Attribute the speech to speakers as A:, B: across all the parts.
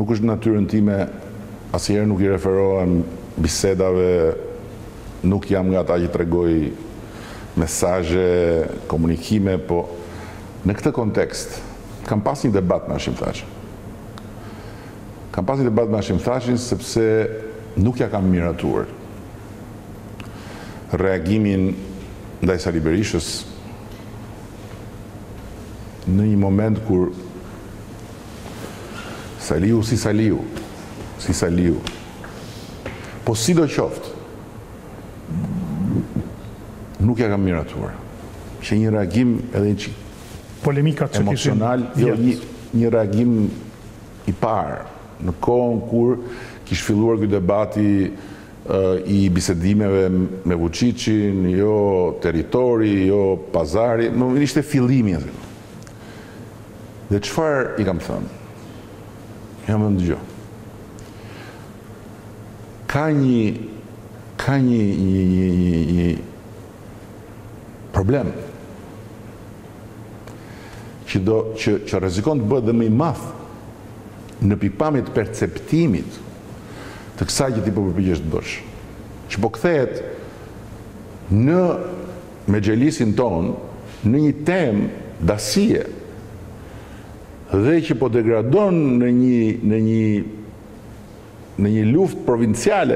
A: Nuk është natyrën time, asnjëherë nuk I referohem bisedave, nuk jam nga ata që tregoj mesazhe, komunikime, po në këtë kontekst kam pas një debat me Hashim Thaqin. Kam pas një debat me Hashim Thaqin sepse nuk ja kam miratuar reagimin ndaj Sali Berishës në një moment kur Saliu, po si do qoftë, nuk ja kam miratuar. Që një reagim edhe një
B: polemikat që
A: emocional, jo, një reagim I parë, në kohën kur kishte filluar ky debati I bisedimeve me Vučićin, jo territori, jo pazari, më ishte fillimi aty. Dhe çfarë I kam thënë? Jam ndëgjoj. Ka një problem që rrezikon të bëhet dhe më I madh në pikpamje të perceptimit të kësaj që ti po përpiqesh të bësh. Që po kthehet në mexhelisin ton në një temë dasie dhe që po degradon në një luftë provinciale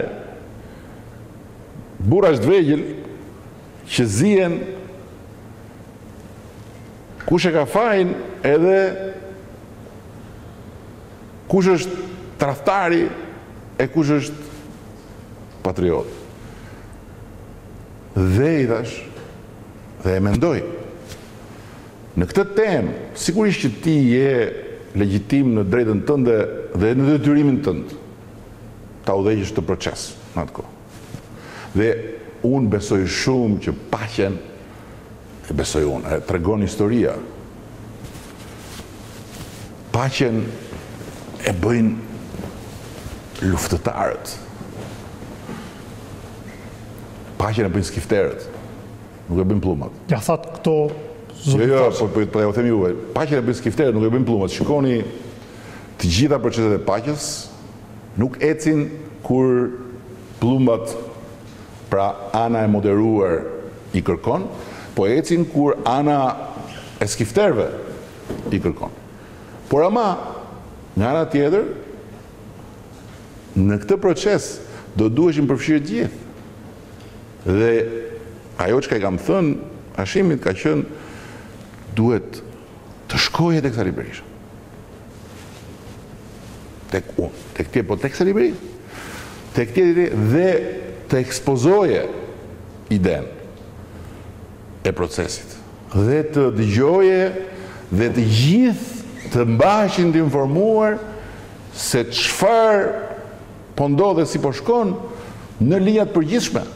A: burrash të vegjël që zihen kush e ka fajin edhe kush është tradhtari e kush është patriot. Dhe I thash, dhe e mendoj, në këtë temë, sigurisht që ti je legjitim në drejtën tënde dhe në detyrimin tënd ta udhëheqësh këtë proces në atë kohë. Dhe unë besoj shumë që paqen, e besoj unë, tregon historia. Paqen e bëjnë luftëtarët. Paqen e bëjnë skifterët. Nuk e bëjnë pllumat.
B: Ja thatë këto
A: Jo, po ja u themi juve. Paqen e bëjnë skifterët, nuk e bëjnë pllumat. Shikoni të gjitha proceset e paqes nuk ecin kur pllumat, pra ana e moderuar I kërkon, po ecin kur ana e skifterëve I kërkon. Por ama, nga ana tjetër, në këtë proces do duheshin përfshirë gjithë. Dhe ajo që I kam thënë Hashimit ka qenë duhet të shkoje tek Sali Berisha. Tek unë, tek ti, po tek Sali Berisha. Tek tjetri dhe të ekspozoje idenë e procesit. Dhe të dëgjoje dhe të gjithë të mbaheshin të informuar se çfarë po ndodhe si po shkon në linjat përgjithshme.